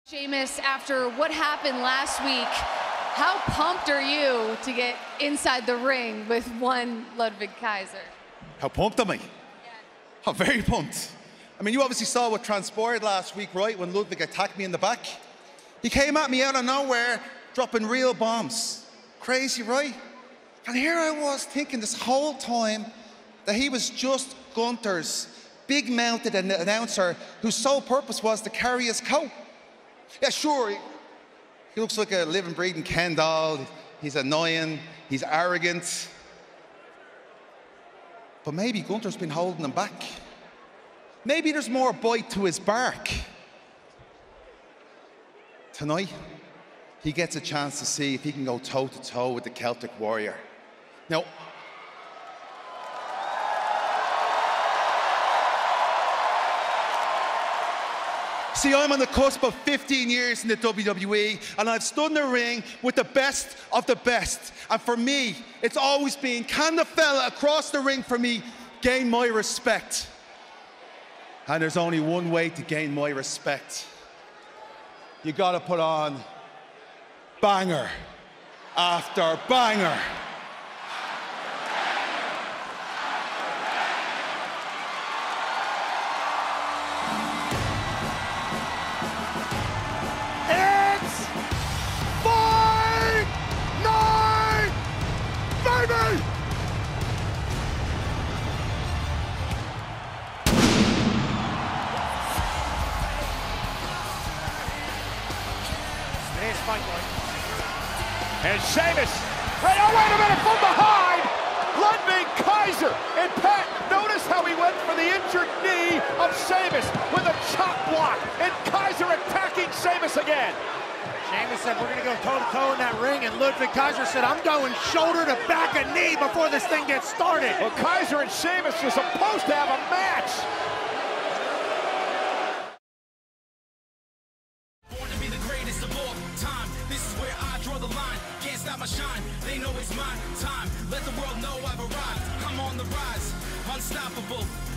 Sheamus, after what happened last week, how pumped are you to get inside the ring with one Ludwig Kaiser? How pumped am I? Yeah. I'm very pumped. I mean, you obviously saw what transpired last week, right? When Ludwig attacked me in the back. He came at me out of nowhere, dropping real bombs. Crazy, right? And here I was thinking this whole time that he was just Gunther's big-mounted announcer whose sole purpose was to carry his coat. Yeah, sure, he looks like a living, breathing Ken doll. He's annoying, he's arrogant. But maybe Gunther's been holding him back. Maybe there's more bite to his bark. Tonight, he gets a chance to see if he can go toe-to-toe with the Celtic Warrior. Now, see, I'm on the cusp of 15 years in the WWE, and I've stood in the ring with the best of the best. And for me, it's always been, can the fella across the ring for me gain my respect? And there's only one way to gain my respect. You gotta put on banger after banger. And Sheamus, oh wait a minute, from behind, Ludwig Kaiser. And Pat, notice how he went for the injured knee of Sheamus with a chop block. And Kaiser attacking Sheamus again. Sheamus said, we're gonna go toe-to-toe in that ring, and Ludwig Kaiser said, I'm going shoulder to back and knee before this thing gets started. Well, Kaiser and Sheamus are supposed to have a match. Can't stop my shine, they know it's my time. Let the world know I've arrived. I'm on the rise, unstoppable.